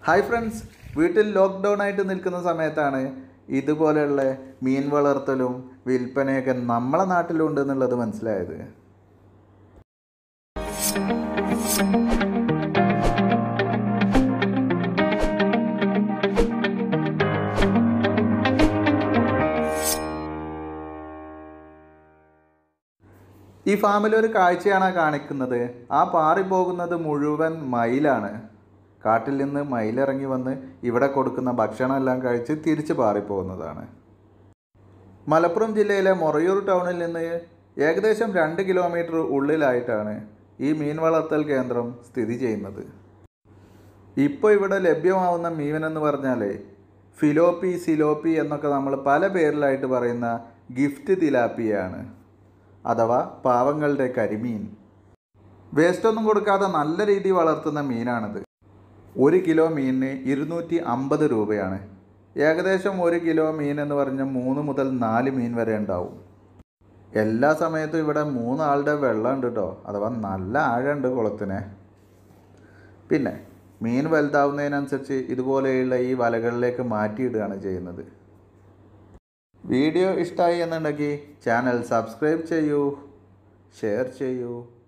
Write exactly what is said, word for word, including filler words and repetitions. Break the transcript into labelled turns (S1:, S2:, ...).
S1: Hi friends, വീട്ടിൽ lockdown ആയിട്ട് നിൽക്കുന്ന സമയത്താണ് ഇതുപോലെയുള്ള മീൻ വളർത്തലും വിൽപ്പനയൊക്കെ നമ്മളെ നാട്ടിലുണ്ട് എന്നുള്ളത് മനസ്സിലായത്. ഈ ഫാമിൽ ഒരു കാഴ്ചയാണ് കാണിക്കുന്നത്. ആ പാറിപ്പോകുന്നത് മുഴുവൻ മയിലാണ്. കാട്ടിൽ നിന്ന് മയിലിറങ്ങി വന്ന് ഇവിടെ കൊടുക്കുന്ന ഭക്ഷണം എല്ലാം കഴിച്ച് തിരിച്ച് പാറിപ്പോകുന്നതാണ്. മലപ്പുറം ജില്ലയിലെ മൊറയൂർ ടൗണിൽ നിന്ന് ഏകദേശം രണ്ട് കിലോമീറ്റർ ഉള്ളിലായിട്ടാണ് ഈ മീൻ വളർത്തൽ കേന്ദ്രം സ്ഥിതി ചെയ്യുന്നത്. ഇപ്പോൾ ഇവിടെ ലഭ്യമാവുന്ന മീനെന്ന് പറഞ്ഞാൽ ഫിലോപ്പി, സിലോപ്പി എന്നൊക്കെ നമ്മൾ പല പേരിലായിട്ട് പറയുന്ന ഗിഫ്റ്റ് തിലാപ്പിയാണ്, അഥവാ പാവങ്ങളുടെ കരിമീൻ. വേസ്റ്റൊന്നും കൊടുക്കാതെ നല്ല രീതിയിൽ വളർത്തുന്ന മീനാണിത്. ഒരു കിലോ മീനിന് ഇരുന്നൂറ്റി അമ്പത് രൂപയാണ്. ഏകദേശം ഒരു കിലോ മീൻ എന്ന് പറഞ്ഞാൽ മൂന്ന് മുതൽ നാല് മീൻ വരെ ഉണ്ടാവും. എല്ലാ സമയത്തും ഇവിടെ മൂന്നാളുടെ വെള്ളം ഉണ്ട് കേട്ടോ, അഥവാ നല്ല ആഴമുണ്ട് കുളത്തിന്. പിന്നെ മീൻ വലുതാവുന്നതിനനുസരിച്ച് ഇതുപോലെയുള്ള ഈ വലകളിലേക്ക് മാറ്റിയിടുകയാണ് ചെയ്യുന്നത്. വീഡിയോ ഇഷ്ടമായി എന്നുണ്ടെങ്കിൽ ചാനൽ സബ്സ്ക്രൈബ് ചെയ്യൂ, ഷെയർ ചെയ്യൂ.